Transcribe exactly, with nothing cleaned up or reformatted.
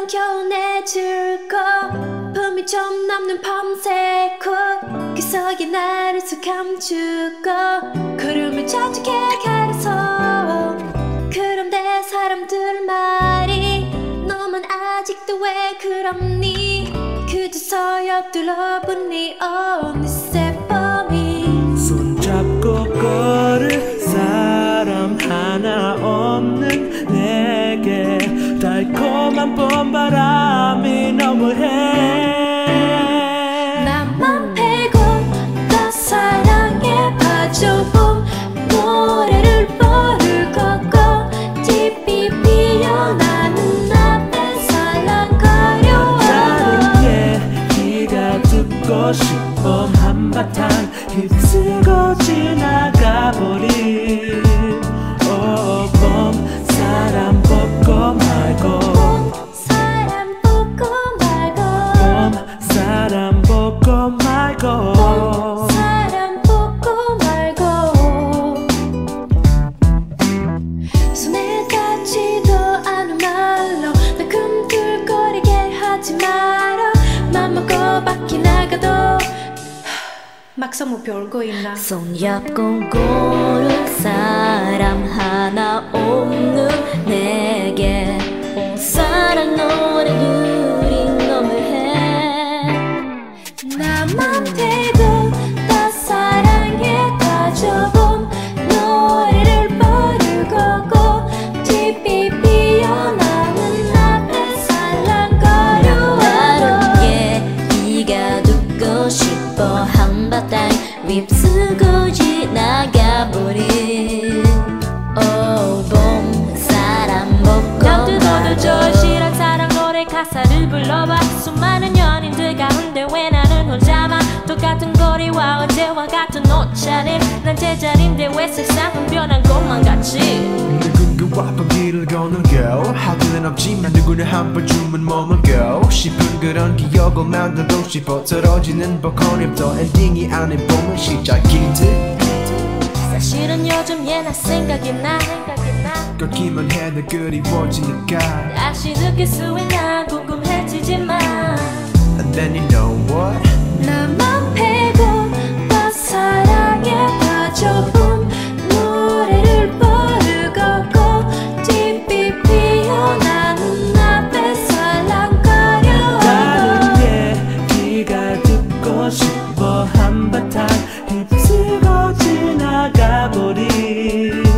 견해줄 거 품이 좀 남는 밤새고 기석이 나를 속 감추고 구름을 저쪽에 가려서 그런데 사람들 말이 너만 아직도 왜 그럽니 그저 서옆들러 보니 어느새 봄이 손잡고 걸을 사람 하나 없는 내게 달콤한 봄바람이 너무해 나만 빼고 나 사랑에 빠져봄 노래를 부르고 꽃잎이 피어나는 앞에 살랑거려 다른 얘기가 듣고 싶어 한바탕 휩쓸고 지나가버린 오 봄 사람 뽑고 말고 사람 뽑고 말고 봄 사람 뽑고 말고 사람 뽑고 말고 손에 닿지도 않은 말로 나 꿈틀거리게 하지 마라 맘 먹고 밖에 나가도 막상 별거 있나 손잡고 걸을 사람 하나 없는 내게 온 사랑 노래 우린 너무해 나만 빼고 다 사랑에 빠져봄 노래를 부르고 꽃잎이 피어나는 앞에 살랑거려 다른 얘기가 듣고 싶어 한바탕 휩쓰고 지나가버린 오 봄 사람 먹고 남들 거둬줘 실한 사랑 노래 가사를 불러봐 수많은 연인들 가운데 왜 나는 혼자만 똑같은 거리와 어제와 같은 옷차림 난 제자리인데 왜 세상은 변한 것만 같이 누군가와 밤 길을 걷는 girl 하기는 없지만 누구나 한 번쯤은 머물고 싶은 그런 기억을 만들고 싶어 떨어지는 벚꽃잎도 엔딩이 아닌 봄은 시작인 듯 사실은 요즘 얘나 생각이 나 걷기만 해도 그리워지니까 다시 느낄 수 있나 궁금해지지만 And then you know what 나만 빼고 다 사랑에 빠져봄 노래를 부르고 꽃잎이 피어나는 앞에 살랑거려 다른 얘기가 듣고 싶어 한바탕 휩쓸고 지나가버린